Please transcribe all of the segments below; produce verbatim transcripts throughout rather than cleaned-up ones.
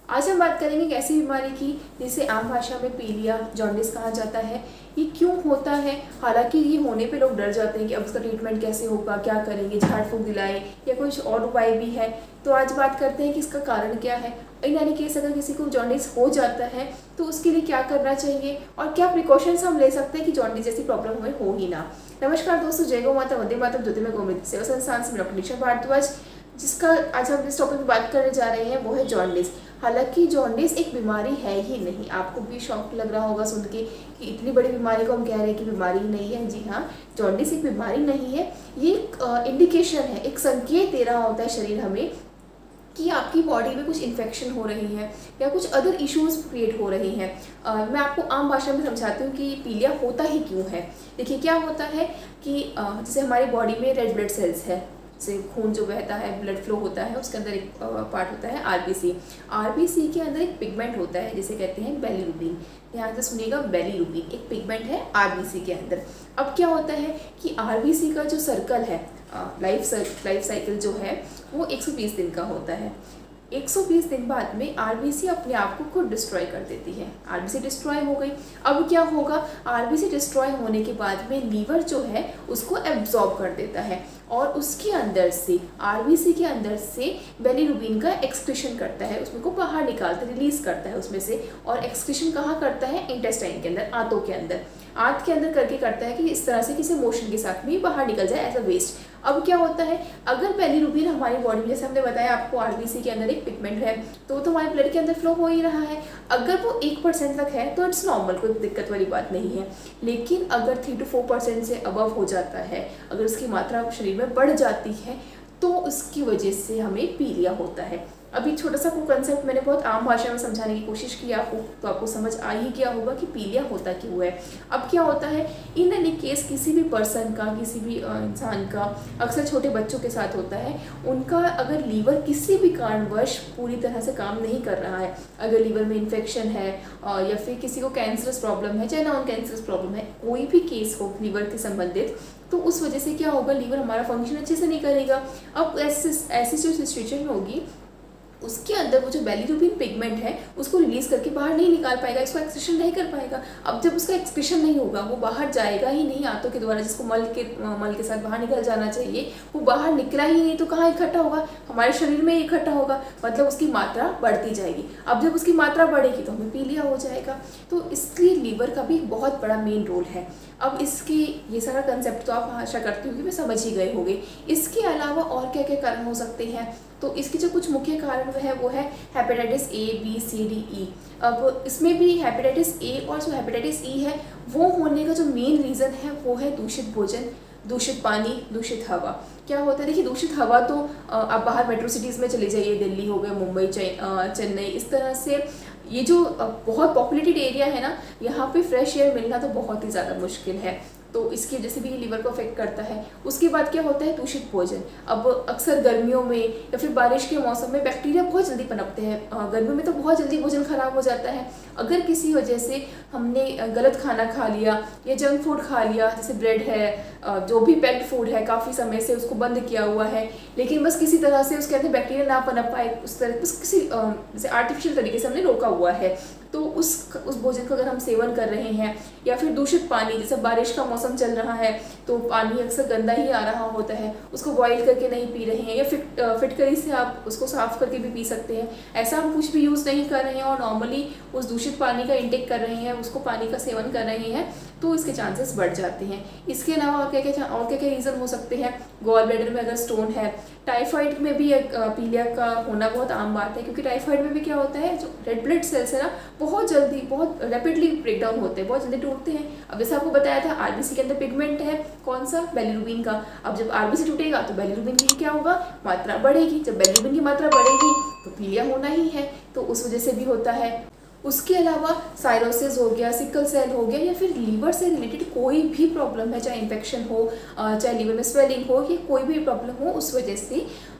आज हम बात करेंगे एक ऐसी बीमारी की जिसे आम भाषा में पीलिया जॉन्डिस कहा जाता है। ये क्यों होता है? हालांकि ये होने पे लोग डर जाते हैं कि अब उसका ट्रीटमेंट कैसे होगा, क्या करेंगे, झाड़ फूंक दिलाएं या कुछ और उपाय भी है। तो आज बात करते हैं कि इसका कारण क्या है। इन एनी केस अगर किसी को जॉन्डिस हो जाता है तो उसके लिए क्या करना चाहिए और क्या प्रिकॉशंस हम ले सकते हैं कि जॉन्डिस जैसी प्रॉब्लम हमें हो ही ना। नमस्कार दोस्तों, जय गौ माता, वंदे मातरम, ज्योतिर्मय गौमूत्र सेवा संस्थान से डॉक्टर निशा भारद्वाज। जिसका आज हम जिस टॉपिक पर बात करने जा रहे हैं वो है जॉन्डिस। हालांकि जॉन्डिस एक बीमारी है ही नहीं। आपको भी शौक लग रहा होगा सुन के कि इतनी बड़ी बीमारी को हम कह रहे हैं कि बीमारी ही नहीं है। जी हाँ, जॉन्डिस एक बीमारी नहीं है। ये एक इंडिकेशन है, एक संकेत दे रहा होता है शरीर हमें कि आपकी बॉडी में कुछ इन्फेक्शन हो रही है या कुछ अदर इश्यूज क्रिएट हो रही हैं। uh, मैं आपको आम भाषा में समझाती हूँ कि पीलिया होता ही क्यों है। देखिए क्या होता है कि uh, जैसे हमारी बॉडी में रेड ब्लड सेल्स है, जैसे खून जो बहता है, ब्लड फ्लो होता है, उसके अंदर एक पार्ट होता है आरबीसी। आरबीसी के अंदर एक पिगमेंट होता है जिसे कहते हैं बिलिरुबिन। ध्यान से सुनिएगा, बिलिरुबिन एक पिगमेंट है आरबीसी के अंदर। अब क्या होता है कि आरबीसी का जो सर्कल है, लाइफ लाइफ साइकिल जो है वो एक सौ बीस दिन का होता है। एक सौ बीस दिन बाद में आरबीसी अपने आप को खुद डिस्ट्रॉय कर देती है। आरबीसी डिस्ट्रॉय हो गई। अब क्या होगा, आरबीसी डिस्ट्रॉय होने के बाद में लीवर जो है उसको एब्जॉर्ब कर देता है और उसके अंदर से आरबीसी के अंदर से बिलिरुबिन का एक्सक्रीशन करता है, उसमें को बाहर निकालता है, रिलीज करता है उसमें से। और एक्सक्रीशन कहाँ करता है? इंटेस्टाइन के अंदर, आंतों के अंदर। आंत के अंदर करके करता है कि इस तरह से किसी मोशन के साथ में बाहर निकल जाए एज अ वेस्ट। अब क्या होता है, अगर बिलिरुबिन हमारी बॉडी में, जैसे हमने बताया आपको, आरबीसी के अंदर एक पिगमेंट है तो तो हमारे ब्लड के अंदर फ्लो हो ही रहा है। अगर वो एक परसेंट तक है तो इट्स नॉर्मल, कोई दिक्कत वाली बात नहीं है। लेकिन अगर थ्री टू फोर परसेंट से अबव हो जाता है, अगर उसकी मात्रा शरीर में बढ़ जाती है तो उसकी वजह से हमें पीलिया होता है। अभी छोटा सा को कंसेप्ट मैंने बहुत आम भाषा में समझाने की कोशिश की आपको, तो आपको समझ आ ही गया होगा कि पीलिया होता क्यों है। अब क्या होता है, इन एनी केस किसी भी पर्सन का, किसी भी इंसान का, अक्सर छोटे बच्चों के साथ होता है, उनका अगर लीवर किसी भी कारणवश पूरी तरह से काम नहीं कर रहा है, अगर लीवर में इन्फेक्शन है या फिर किसी को कैंसरस प्रॉब्लम है, चाहे नॉन कैंसरस प्रॉब्लम है, कोई भी केस हो लीवर के संबंधित, तो उस वजह से क्या होगा, लीवर हमारा फंक्शन अच्छे से नहीं करेगा। अब ऐसी ऐसी जो सिचुएशन होगी उसके अंदर वो जो बिलिरुबिन पिगमेंट है उसको रिलीज करके बाहर नहीं निकाल पाएगा, इसको एक्सक्रीशन नहीं कर पाएगा। अब जब उसका एक्सक्रीशन नहीं होगा, वो बाहर जाएगा ही नहीं आंतों के द्वारा, जिसको मल के मल के साथ बाहर निकल जाना चाहिए, वो बाहर निकला ही नहीं, तो कहाँ इकट्ठा होगा? हमारे शरीर में इकट्ठा होगा, मतलब उसकी मात्रा बढ़ती जाएगी। अब जब उसकी मात्रा बढ़ेगी तो हमें पीलिया हो जाएगा। तो इसलिए लीवर का भी बहुत बड़ा मेन रोल है। अब इसके ये सारा कंसेप्ट तो आप आशा करती हूँ कि मैं समझ ही गए होंगे। इसके अलावा और क्या क्या कारण हो सकते हैं, तो इसके जो कुछ मुख्य कारण है वो है hepatitis A, B, C, D, E. अब इसमें भी हेपेटाइटिस ए और जो हेपेटाइटिस ई है वो होने का जो मेन रीज़न है वो है दूषित भोजन, दूषित पानी, दूषित हवा। क्या होता है, देखिए दूषित हवा तो आप बाहर मेट्रो सिटीज़ में चले जाइए, दिल्ली हो गए, मुंबई, चेन्नई, इस तरह से ये जो बहुत पॉपुलेटेड एरिया है ना, यहाँ पे फ्रेश एयर मिलना तो बहुत ही ज़्यादा मुश्किल है, तो इसकी वजह से भी लीवर को अफेक्ट करता है। उसके बाद क्या होता है, दूषित भोजन। अब अक्सर गर्मियों में या फिर बारिश के मौसम में बैक्टीरिया बहुत जल्दी पनपते हैं। गर्मियों में तो बहुत जल्दी भोजन खराब हो जाता है। अगर किसी वजह से हमने गलत खाना खा लिया या जंक फूड खा लिया, जैसे ब्रेड है, जो भी पैक्ड फूड है, काफ़ी समय से उसको बंद किया हुआ है, लेकिन बस किसी तरह से उसके अंदर बैक्टीरिया ना पनप पाए, उस तरह बस किसी जैसे आर्टिफिशियल तरीके से हमने रोका हुआ है, तो उस उस भोजन को अगर हम सेवन कर रहे हैं, या फिर दूषित पानी, जैसे बारिश का मौसम चल रहा है तो पानी अक्सर गंदा ही आ रहा होता है, उसको बॉईल करके नहीं पी रहे हैं, या फिट फिटकरी से आप उसको साफ करके भी पी सकते हैं। ऐसा हम कुछ भी यूज़ नहीं कर रहे हैं और नॉर्मली उस दूषित पानी का इंटेक कर रहे हैं, उसको पानी का सेवन कर रहे हैं, तो इसके चांसेस बढ़ जाते हैं। इसके अलावा और क्या क्या और क्या क्या रीज़न हो सकते हैं, गॉल ब्लैडर में अगर स्टोन है, टाइफाइड में भी एक पीलिया का होना बहुत आम बात है, क्योंकि टाइफाइड में भी क्या होता है, जो रेड ब्लड सेल्स है ना, बहुत जल्दी, बहुत रैपिडली ब्रेक डाउन होते हैं, बहुत जल्दी टूटते हैं। अब जैसे आपको बताया था, आरबीसी के अंदर पिगमेंट है, कौन सा? बिलिरुबिन का। अब जब आरबीसी टूटेगा तो बिलिरुबिन की क्या होगा, मात्रा बढ़ेगी। जब बिलिरुबिन की मात्रा बढ़ेगी तो पीलिया होना ही है, तो उस वजह से भी होता है। उसके अलावा साइरोसिस हो गया, सिकल सेल हो गया, या फिर लीवर से रिलेटेड कोई भी प्रॉब्लम है, चाहे इन्फेक्शन हो, चाहे लीवर में स्वेलिंग हो, या कोई भी प्रॉब्लम हो, उस वजह से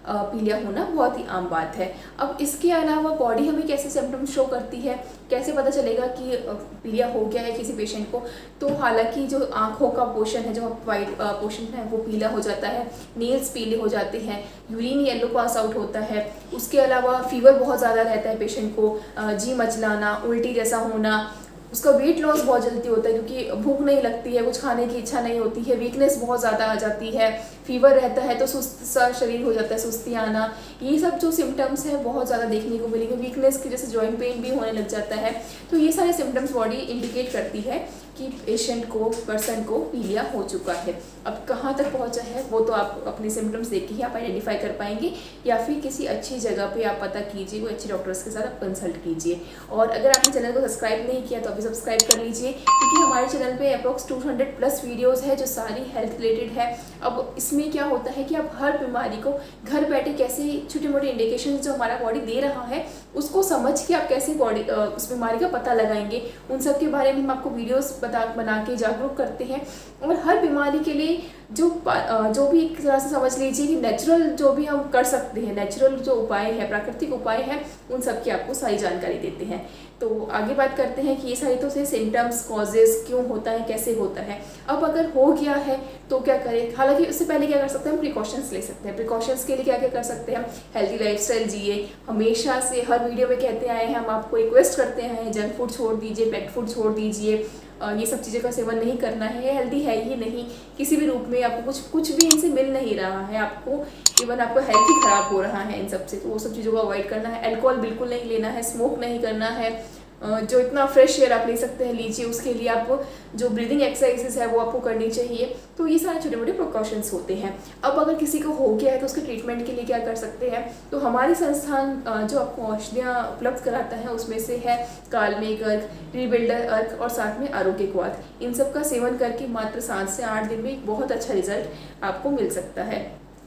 पीलिया होना बहुत ही आम बात है। अब इसके अलावा बॉडी हमें कैसे सिम्टम्स शो करती है, कैसे पता चलेगा कि पीलिया हो गया है किसी पेशेंट को। तो हालांकि जो आँखों का पोर्शन है, जो वाइट पोर्शन है वो पीला हो जाता है, नेल्स पीले हो जाते हैं, यूरिन येलो पास आउट होता है। उसके अलावा फीवर बहुत ज़्यादा रहता है पेशेंट को, जी मचलाना, उल्टी जैसा होना, उसका वेट लॉस बहुत जल्दी होता है क्योंकि भूख नहीं लगती है, कुछ खाने की इच्छा नहीं होती है, वीकनेस बहुत ज़्यादा आ जाती है, फीवर रहता है तो सुस्त सा शरीर हो जाता है, सुस्ती आना, ये सब जो सिम्टम्स हैं बहुत ज़्यादा देखने को मिलेंगे। वीकनेस की जैसे जॉइंट पेन भी होने लग जाता है। तो ये सारे सिम्टम्स बॉडी इंडिकेट करती है कि पेशेंट को, पर्सन को पीलिया हो चुका है। अब कहाँ तक पहुँचा है वो तो आप अपने सिम्टम्स देख के ही आप आइडेंटिफाई कर पाएंगे, या फिर किसी अच्छी जगह पे आप पता कीजिए, कोई अच्छे डॉक्टर्स के साथ आप कंसल्ट कीजिए। और अगर आपने चैनल को सब्सक्राइब नहीं किया तो अभी सब्सक्राइब कर लीजिए, क्योंकि हमारे चैनल पे approx two hundred plus videos है जो सारी हेल्थ रिलेटेड है। अब इसमें क्या होता है कि आप हर बीमारी को घर बैठे कैसे छोटे मोटे इंडिकेशन जो हमारा बॉडी दे रहा है उसको समझ के आप कैसे बॉडी उस बीमारी का पता लगाएंगे, उन सब के बारे में हम आपको वीडियोस बता बना के जागरूक करते हैं। और हर बीमारी के लिए जो जो भी एक तरह से समझ लीजिए कि नेचुरल जो भी हम कर सकते हैं, नेचुरल जो उपाय है, प्राकृतिक उपाय है, उन सब की आपको सारी जानकारी देते हैं। तो आगे बात करते हैं कि ये सारी तो से सिम्टम्स, कॉजेज़ क्यों होता है, कैसे होता है। अब अगर हो गया है तो क्या करें। हालांकि उससे पहले क्या कर सकते हैं, हम प्रिकॉशंस ले सकते हैं। प्रिकॉशंस के लिए क्या क्या कर सकते हैं, हम हेल्दी लाइफस्टाइल जिए। हमेशा से हर वीडियो में कहते आए हैं, हम आपको रिक्वेस्ट करते हैं जंक फूड छोड़ दीजिए, पैक्ड फूड छोड़ दीजिए, ये सब चीज़ों का सेवन नहीं करना है, ये हेल्दी है ही नहीं किसी भी रूप में, आपको कुछ कुछ भी इनसे मिल नहीं रहा है, आपको इवन आपका हेल्थ ही ख़राब हो रहा है इन सब से। तो वो सब चीज़ों को अवॉइड करना है। अल्कोहल बिल्कुल नहीं लेना है, स्मोक नहीं करना है, जो इतना फ्रेश एयर आप ले सकते हैं लीजिए। उसके लिए आप जो ब्रीदिंग एक्सरसाइजेस है वो आपको करनी चाहिए। तो ये सारे छोटे मोटे प्रिकॉशंस होते हैं। अब अगर किसी को हो गया है तो उसके ट्रीटमेंट के लिए क्या कर सकते हैं, तो हमारे संस्थान जो आपको औषधियाँ उपलब्ध कराता है उसमें से है कालमेघ अर्क, रीबिल्डर अर्क और साथ में आरोग्य क्वाथ। इन सब का सेवन करके मात्र सात से आठ दिन में एक बहुत अच्छा रिजल्ट आपको मिल सकता है।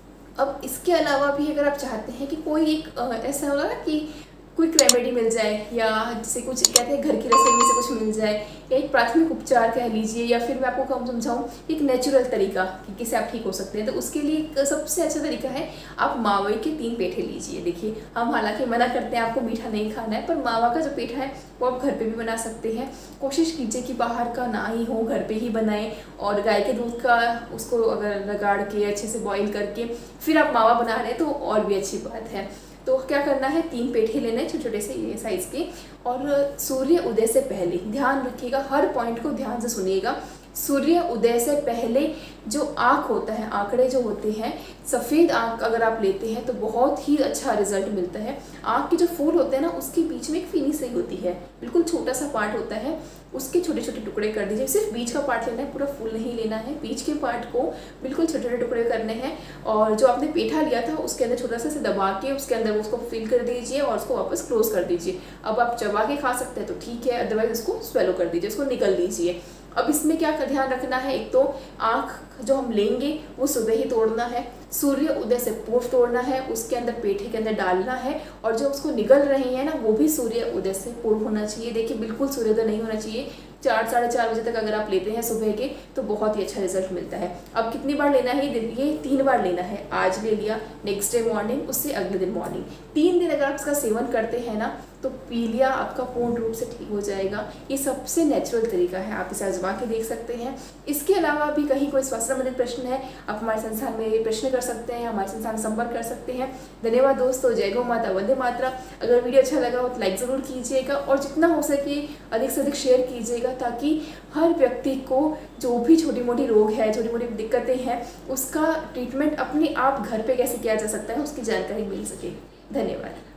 अब इसके अलावा भी अगर आप चाहते हैं कि कोई एक ऐसा होगा ना कि क्विक रेमेडी मिल जाए, या जैसे कुछ कहते हैं घर की रसोई में से कुछ मिल जाए, या एक प्राथमिक उपचार कह लीजिए, या फिर मैं आपको कम समझाऊँ एक नेचुरल तरीका कि किससे आप ठीक हो सकते हैं, तो उसके लिए एक सबसे अच्छा तरीका है आप मावे के तीन पेठे लीजिए। देखिए, हम हालांकि मना करते हैं आपको मीठा नहीं खाना है, पर मावा का जो पेठा है वो आप घर पे भी बना सकते हैं। कोशिश कीजिए कि बाहर का ना ही हो, घर पे ही बनाएं। और गाय के दूध का उसको अगर रगाड़ के अच्छे से बॉईल करके फिर आप मावा बना रहे हैं तो और भी अच्छी बात है। तो क्या करना है, तीन पेठे लेने छोटे छोटे से ये साइज़ के, और सूर्य उदय से पहले ध्यान रखिएगा, हर पॉइंट को ध्यान से सुनिएगा। सूर्य उदय से पहले जो आँख होता है, आंकड़े जो होते हैं, सफ़ेद आँख अगर आप लेते हैं तो बहुत ही अच्छा रिजल्ट मिलता है। आँख के जो फूल होते हैं ना, उसके बीच में एक फीनी सी होती है, बिल्कुल छोटा सा पार्ट होता है, उसके छोटे छोटे टुकड़े कर दीजिए। सिर्फ बीच का पार्ट लेना है, पूरा फूल नहीं लेना है। बीच के पार्ट को बिल्कुल छोटे छोटे टुकड़े करने हैं, और जो आपने पेठा लिया था उसके अंदर छोटा सा से दबा के उसके अंदर उसको फिल कर दीजिए और उसको वापस क्लोज कर दीजिए। अब आप चबा के खा सकते हैं तो ठीक है, अदरवाइज उसको स्वेलो कर दीजिए, उसको निकल दीजिए। अब इसमें क्या का ध्यान रखना है, एक तो आँख जो हम लेंगे वो सुबह ही तोड़ना है, सूर्य उदय से पूर्व तोड़ना है, उसके अंदर पेठे के अंदर डालना है, और जो उसको निगल रही है ना वो भी सूर्य उदय से पूर्व होना चाहिए। देखिए, बिल्कुल सूर्योदय नहीं होना चाहिए। चार साढ़े चार बजे तक अगर आप लेते हैं सुबह के तो बहुत ही अच्छा रिजल्ट मिलता है। अब कितनी बार लेना है, ये तीन बार लेना है। आज ले लिया, नेक्स्ट डे मॉर्निंग, उससे अगले दिन मॉर्निंग। तीन दिन अगर आप इसका सेवन करते हैं ना तो पीलिया आपका पूर्ण रूप से ठीक हो जाएगा। ये सबसे नेचुरल तरीका है, आप इसे आजमा के देख सकते हैं। इसके अलावा भी कहीं कोई स्वास्थ्य संबंधित प्रश्न है, आप हमारे संस्थान में प्रश्न कर सकते हैं, हमारे संस्थान में संपर्क कर सकते हैं। धन्यवाद दोस्तों, जय गौ माता, वंदे मातरम। अगर वीडियो अच्छा लगा हो तो लाइक ज़रूर कीजिएगा, और जितना हो सके अधिक से अधिक शेयर कीजिएगा, ताकि हर व्यक्ति को जो भी छोटी मोटी रोग है, छोटी मोटी दिक्कतें हैं, उसका ट्रीटमेंट अपने आप घर पे कैसे किया जा सकता है उसकी जानकारी मिल सके। धन्यवाद।